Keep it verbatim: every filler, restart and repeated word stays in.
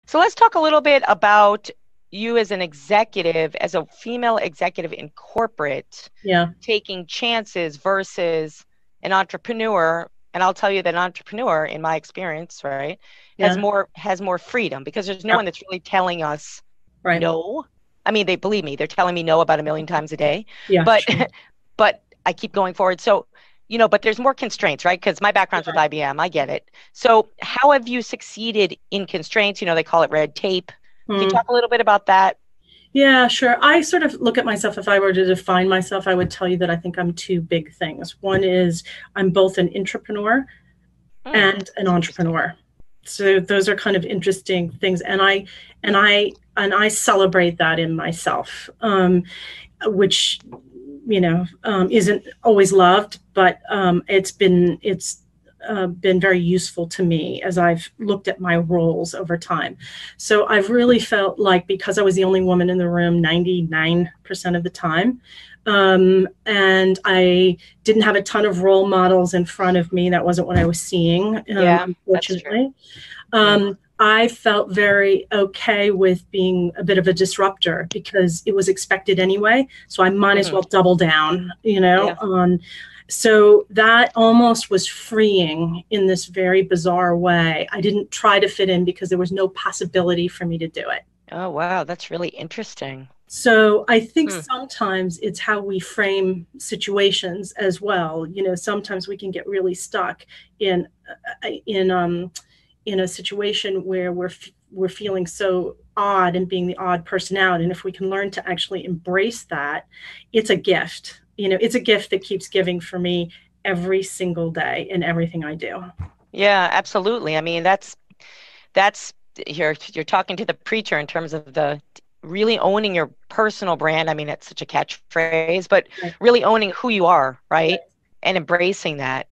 So let's talk a little bit about you as an executive, as a female executive in corporate, Yeah. taking chances versus an entrepreneur. And I'll tell you that an entrepreneur, in my experience, right, has Yeah. more has more freedom because there's no Yeah. one that's really telling us Right. no. I mean, they believe me, they're telling me no about a million times a day, Yeah. but Sure. but I keep going forward. So, you know, but there's more constraints, right? Because my background's with Yeah. I B M, I get it. So, how have you succeeded in constraints? You know, they call it red tape. Can you Hmm. talk a little bit about that? Yeah, sure. I sort of look at myself, if I were to define myself, I would tell you that I think I'm two big things. One is I'm both an intrapreneur Hmm, and an that's interesting. entrepreneur. So those are kind of interesting things. And I and I and I celebrate that in myself. Um, which you know um, isn't always loved, but um, it's been it's uh, been very useful to me as I've looked at my roles over time. So I've really felt like, because I was the only woman in the room ninety-nine percent of the time, um, and I didn't have a ton of role models in front of me. That wasn't what I was seeing, um, Yeah, that's true. unfortunately. Yeah. um, I felt very okay with being a bit of a disruptor because it was expected anyway. So I might as Hmm. well double down, you know. Yeah. Um, so that almost was freeing in this very bizarre way. I didn't try to fit in because there was no possibility for me to do it. Oh, wow. That's really interesting. So I think Hmm. sometimes it's how we frame situations as well. You know, sometimes we can get really stuck in uh, in um, in a situation where we're we're feeling so odd and being the odd person out. And if we can learn to actually embrace that, it's a gift. You know, it's a gift that keeps giving for me every single day in everything I do. Yeah, absolutely. I mean, that's that's you're you're talking to the preacher in terms of the really owning your personal brand. I mean, it's such a catchphrase, but Right. really owning who you are, right? Right. And embracing that.